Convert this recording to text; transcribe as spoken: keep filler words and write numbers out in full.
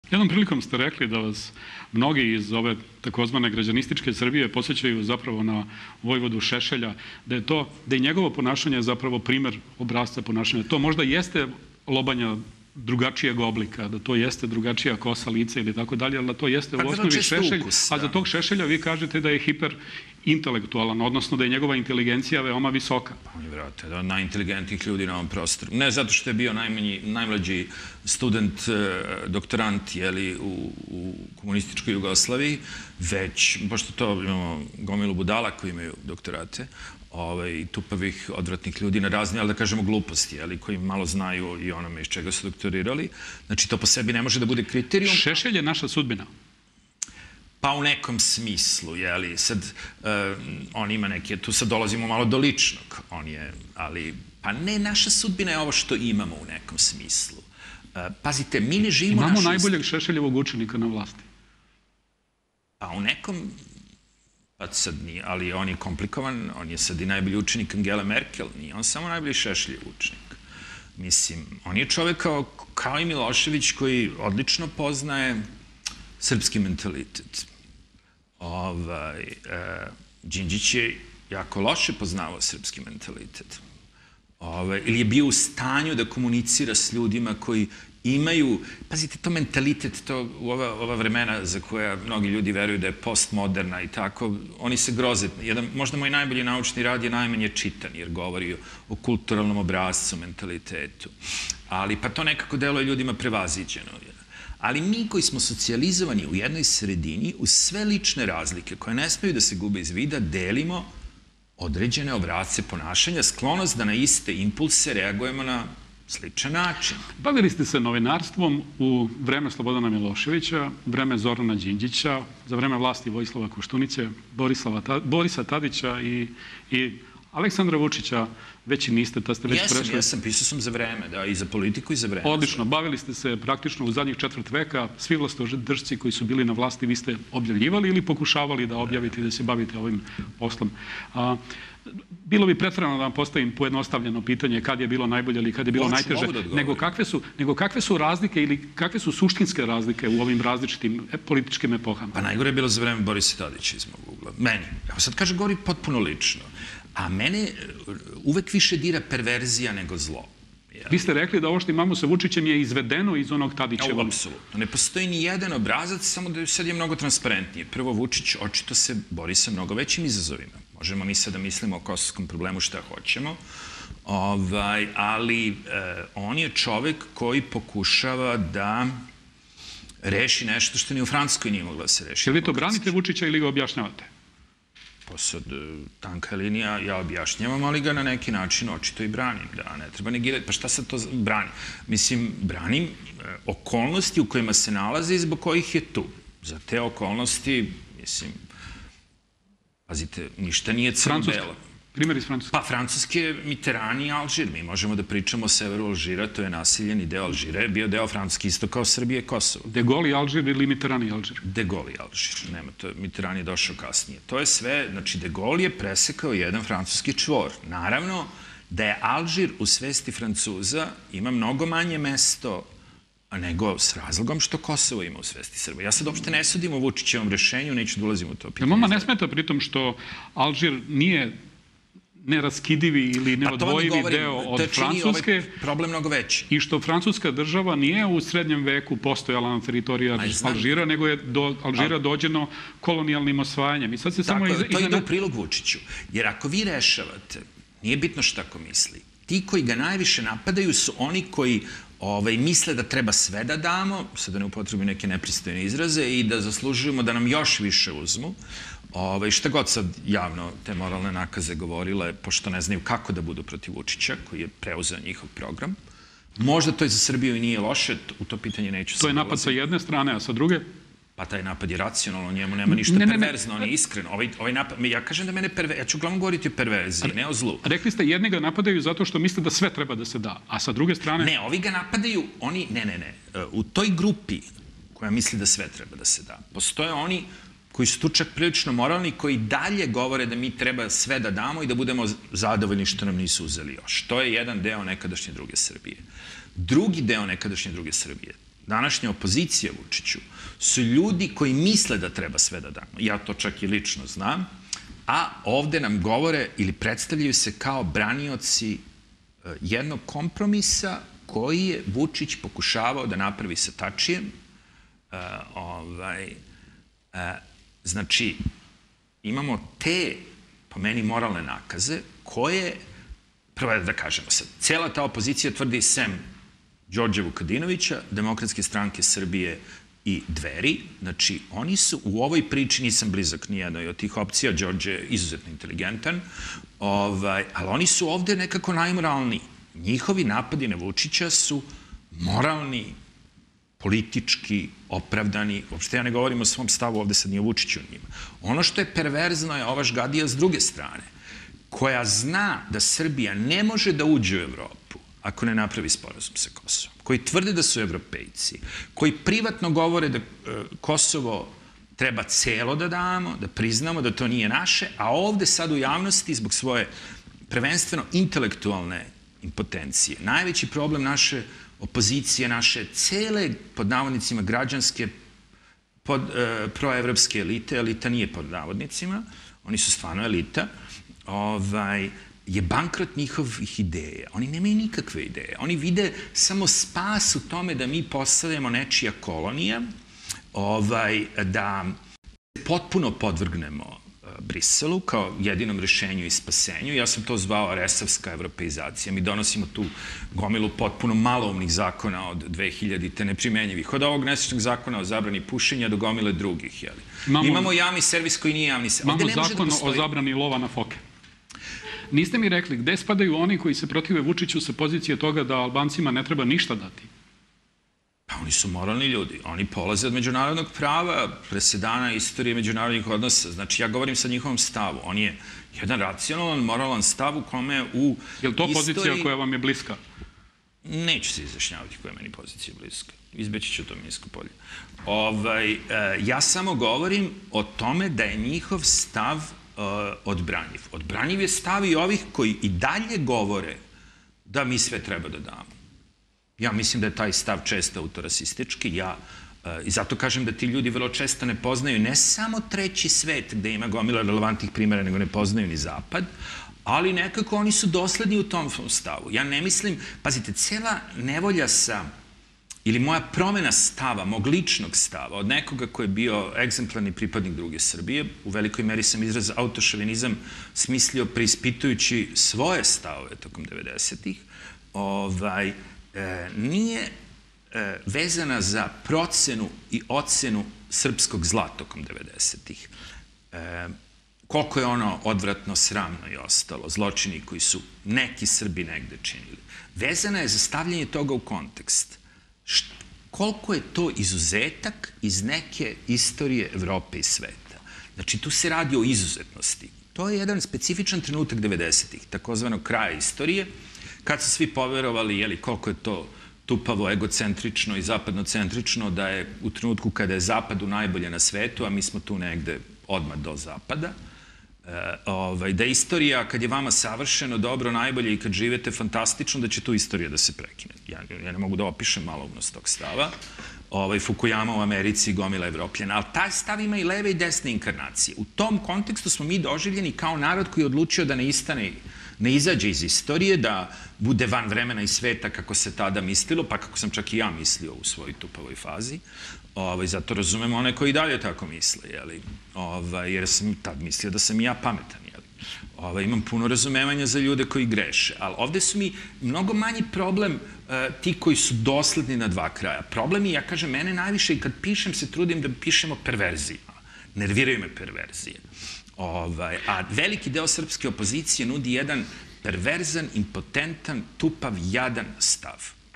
Jednom prilikom ste rekli da vas mnogi iz ove takozvane građanističke Srbije podsjećaju zapravo na vojvodu Šešelja, da je to, da je njegovo ponašanje zapravo primer obrasca ponašanja. To možda jeste lobanja drugačijeg oblika, da to jeste drugačija kosa, lica ili tako dalje, ali da to jeste u osnovi Šešelj, a za tog Šešelja vi kažete da je hiperintelektualan, odnosno da je njegova inteligencija veoma visoka. Pa on je, vrate, da, najinteligentnijih ljudi na ovom prostoru. Ne zato što je bio najmanji, najmlađi student, doktorant, jeli, u, u komunističkoj Jugoslaviji, već, pošto to imamo gomilu budala koji imaju doktorate, Ovaj, tupavih, odvratnih ljudi na razni, ali da kažemo gluposti, ali koji malo znaju i onome iz čega su doktorirali. Znači, to po sebi ne može da bude kriterijum. Šešelj je naša sudbina? Pa u nekom smislu, jeli. Sad, uh, on ima neke, tu sad dolazimo malo do ličnog, on je, ali, pa ne, naša sudbina je ovo što imamo u nekom smislu. Uh, pazite, mi ne živimo našu... Imamo najboljeg Šešeljevog učenika na vlasti. Pa u nekom... Pa sad nije, ali on je komplikovan, on je sad i najbolji učenik Angele Merkel, nije on samo najbolji Šešeljev učenik. Mislim, on je čovek kao, kao i Milošević koji odlično poznaje srpski mentalitet. Ovaj, e, Đinđić je jako loše poznavao srpski mentalitet. Ovaj, ili je bio u stanju da komunicira s ljudima koji imaju, pazite, to mentalitet, to u ova, ova vremena za koja mnogi ljudi veruju da je postmoderna i tako, oni se groze. Jedan, možda moj najbolji naučni rad je najmanje čitan, jer govori o, o kulturalnom obrascu, mentalitetu. Ali pa to nekako deluje ljudima prevaziđeno. Ali mi koji smo socijalizovani u jednoj sredini, uz sve lične razlike koje ne smeju da se gube iz vida, delimo određene obrasce ponašanja, sklonost da na iste impulse reagujemo na sličan način. Bavili ste se novinarstvom u vreme Slobodana Miloševića, vreme Zorana Đinđića, za vreme vlasti Vojislava Koštunice, Borisa Tadića i, i Aleksandra Vučića. Već i niste, ta ste već prešli. Jesam, jesam, pisao sam za vreme, da, i za politiku i za vreme. Odlično, bavili ste se praktično u zadnjih četvrt veka, svi vlastodržci koji su bili na vlasti, vi ste objavljivali ili pokušavali da objavite i da se bavite ovim poslom. A, bilo bi pretjerano da vam postavim pojednostavljeno pitanje kad je bilo najbolje ili kad je bilo najteže, nego kakve su, nego kakve su razlike ili kakve su suštinske razlike u ovim različitim političkim epohama? Pa najgore je bilo za vreme Borisa Tadića iz mog ugla. Meni. Evo sad kaže, govori potpuno lično. A mene uvek više dira perverzija nego zlo. Vi ste rekli da ovo što imamo sa Vučićem je izvedeno iz onog Tadićevog. Apsolutno. Ne postoji ni jedan obrazac, samo da sad je mnogo transparentnije. Prvo, Vučić očito se bori sa mnogo većim izazovima. Možemo mi sad da mislimo o kosovskom problemu šta hoćemo, ovaj, ali eh, on je čovek koji pokušava da reši nešto što ni u Francuskoj nije mogla da se reši. Jel vi to branite Vučića ili ga objašnjavate? Pa sad, tanka linija, ja objašnjavam, ali ga na neki način očito i branim. Da, ne treba negirati. Pa šta sad to branim? Mislim, branim okolnosti u kojima se nalaze i zbog kojih je tu. Za te okolnosti, mislim, pazite, ništa nije crno-belo. Primjer iz Francuske. Pa Francuske, Mitterrand i Alžir. Mi možemo da pričamo o severu Alžira, to je naseljeni deo Alžira, je bio deo Francuske isto kao Srbije i Kosovo. De Gaulle i Alžir ili Mitterrand i Alžir? De Gaulle i Alžir. Nema to, Mitterrand je došao kasnije. To je sve, znači De Gaulle je presekao jedan francuski čvor. Naravno da je Alžir u svesti Francuza ima mnogo manje mesto nego s razlogom što Kosovo ima u svesti Srba. Ja sad uopšte ne sudim o Vučićevom rešenju, neću da ulazim u to pitanje. Jel vama ne smeta pritom što Alžir nije neraskidivi ili neodvojivi deo od Francuske? Ovaj problem mnogo veći. I što francuska država nije u srednjem veku postojala na teritoriji Alžira, nego je do Alžira dođeno kolonijalnim osvajanjem. I sad se samo... To ide u prilog Vučiću. Jer ako vi rešavate, nije bitno šta ko misli, ti koji ga najviše napadaju su oni koji Ovaj, misle da treba sve da damo, sad da ne upotrebim neke nepristojne izraze, i da zaslužujemo da nam još više uzmu. Ovaj, šta god sad javno te moralne nakaze govorile, pošto ne znaju kako da budu protiv Vučića, koji je preuzeo njihov program. Možda to i za Srbiju i nije loše, u to pitanje neću sad To je napad sa jedne strane, a sa druge? Pa taj napad je racionalno, u njemu nema ništa perverzno, on je iskren. Ovaj napad, ja kažem da mene perverzija, ja ću uglavnom govoriti o perverziji, ne o zlu. Rekli ste, jedni ga napadaju zato što misle da sve treba da se da, a sa druge strane... Ne, ovi ga napadaju, oni, ne, ne, ne, u toj grupi koja misli da sve treba da se da, postoje oni koji su tu čak prilično moralni, koji dalje govore da mi treba sve da damo i da budemo zadovoljni što nam nisu uzeli još. To je jedan deo nekadašnje druge Srbije. Drugi deo nekadašnje druge Srbije, današnja opozicija Vučiću, su ljudi koji misle da treba sve da damo. Ja to čak i lično znam. A ovde nam govore ili predstavljaju se kao branioci jednog kompromisa koji je Vučić pokušavao da napravi sa Tačijem. Znači, imamo te, po meni, moralne nakaze koje, prvo da kažemo sad, cela ta opozicija tvrdi sem Đorđa Vukadinovića, Demokratske stranke Srbije i Dveri. Znači, oni su u ovoj priči, nisam blizak nijednoj od tih opcija, Đorđe je izuzetno inteligentan, ali oni su ovde nekako najmoralniji. Njihovi napadi na Vučića su moralni, politički, opravdani. Uopšte ja ne govorim o svom stavu, ovde sad nije Vučić u njima. Ono što je perverzno je ova žgadija s druge strane, koja zna da Srbija ne može da uđe u Evropu ako ne napravi sporazum sa Kosovom, koji tvrde da su evropejci, koji privatno govore da Kosovo treba celo da damo, da priznamo da to nije naše, a ovde sad u javnosti zbog svoje prvenstveno intelektualne impotencije. Najveći problem naše opozicije, naše cele, pod navodnicima, građanske proevropske elite, elita nije pod navodnicima, oni su stvarno elita, je bankrot njihovih ideja. Oni nemaju nikakve ideje. Oni vide samo spas u tome da mi postavljamo nečija kolonija, da potpuno podvrgnemo Briselu kao jedinom rešenju i spasenju. Ja sam to zvao resavska evropeizacija. Mi donosimo tu gomilu potpuno maloumnih zakona od dve hiljadite neprimenjivih. Od ovog nesrećnog zakona o zabrani pušenja do gomile drugih. Imamo javni servis koji nije javni servis. Imamo zakon o zabrani lova na foke. Niste mi rekli gde spadaju oni koji se protive Vučiću sa pozicije toga da Albancima ne treba ništa dati? Pa oni su moralni ljudi. Oni polaze od međunarodnog prava, presedana istorije međunarodnih odnosa. Znači, ja govorim sa njihovom stavu. On je jedan racionalan, moralan stav u kome u istoriji... Je li to pozicija koja vam je bliska? Neću se izjašnjavati koja je meni pozicija bliska. Izbeći ću to minsko polje. Ja samo govorim o tome da je njihov stav odbranjiv. Odbranjiv je stav i ovih koji i dalje govore da mi sve treba da damo. Ja mislim da je taj stav često autorasistički. Ja i zato kažem da ti ljudi vrlo često ne poznaju ne samo treći svet gde ima gomila relevantnih primjera, nego ne poznaju ni Zapad, ali nekako oni su dosledni u tom stavu. Ja ne mislim, pazite, cela nevolja sa, ili moja promena stava, mog ličnog stava, od nekoga ko je bio egzemplarni pripadnik druge Srbije, u velikoj meri sam izraz autošovinizam smislio preispitujući svoje stavove tokom devedesetih, nije vezana za procenu i ocenu srpskog zla tokom devedesetih. Koliko je ono odvratno, sramno i ostalo, zločini koji su neki Srbi negde činili. Vezana je za stavljanje toga u kontekst. Koliko je to izuzetak iz neke istorije Evrope i sveta. Znači, tu se radi o izuzetnosti. To je jedan specifičan trenutak devedesetih, takozvanog kraja istorije, kad su svi poverovali koliko je to tupavo, egocentrično i zapadnocentrično, da je u trenutku kada je Zapadu najbolje na svetu, a mi smo tu negde odmah do Zapada, da je istorija, kad je vama savršeno, dobro, najbolje i kad živete fantastično, da će tu istorija da se prekine. Ja ne mogu da opišem maloumnost tog stava. Fukuyama u Americi, gomila Evropljena, ali taj stav ima i leve i desne inkarnacije. U tom kontekstu smo mi doživljeni kao narod koji je odlučio da ne istane, ne izađe iz istorije, da bude van vremena i sveta kako se tada mislilo, pa kako sam čak i ja mislio u svojoj tupavoj fazi. Zato razumem one koji dalje tako misle, jer sam tad mislio da sam i ja pametan. Imam puno razumevanja za ljude koji greše, ali ovde su mi mnogo manji problem ti koji su dosledni na dva kraja. Problem je, ja kažem, mene najviše i kad pišem se trudim da pišemo perverzijama. Nerviraju me perverzije. A veliki deo srpske opozicije nudi jedan perverzan, impotentan, tupav, jadan stav.